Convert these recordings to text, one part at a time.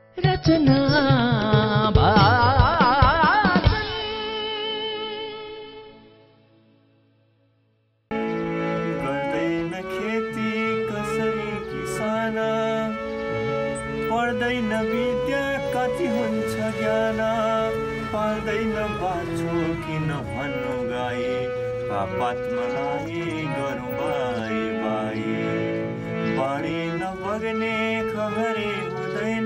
रचना गर्दैन खेती कसरी किसान, पढ्दैन विद्या कति हुन्छ ज्ञान, पाल्दैन बाछो किन भन्नु गाई, पापात्मलाई गरौँ बाई बाई, बाढी नबग्ने खबरे हुँदैन,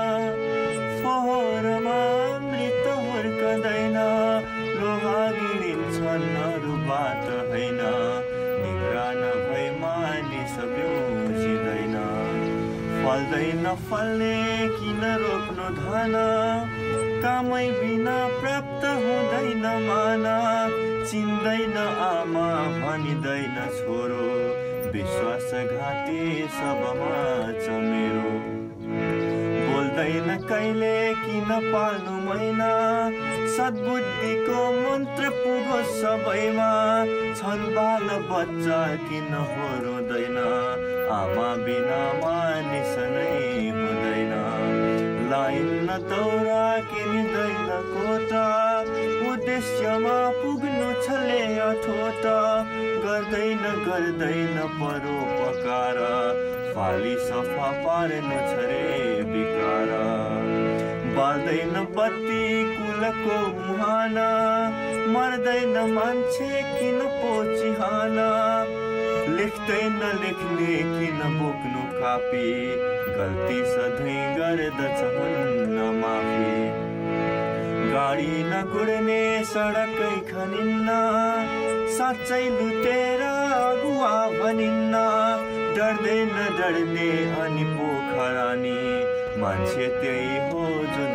फोहोरमा मृत हुर्कदैन, लोहा गिरिन्छन् अरू बात होइन, निद्रा नभई मानिस बिउजिँदैन, फल्दैन फल्ने किन रोप्नु धन, कामै बिना प्राप्त हुँदैन मान, चिन्दैन आमा भनिँदैन छोरो, विश्वासघाती सबमा छ मेरो, बोल्दैन कहिले किन पाल्नु मैना, सद्बुद्धिको मन्त्र पुगोस् सबैमा, छन् बाल बच्चा किन होरुँदैन, आमा बिना मानिस नै हुँदैन, लाइन दौरा किन्दैन कोटा, उद्देश्यमा पुग्नु छले अठोट, गर्दैन परोपकार, फाली सफा पार्नु छ रे विकार, बाल्दैन बत्ती कुलको मुहाना, मर्दैन मान्छे किन पो चिहाना, लेख्दैन लेख्ने किन बोक्नु कापी, गल्ती सधैँ गर्दछ हुन्न माफी, गाडी नगुड्ने सडकै खनिन्न, साँच्चै लुटेर अगुवा भनिन्न, डर्दैन डर्ने अनि पोखरानी, मान्छे त्यही हो जुन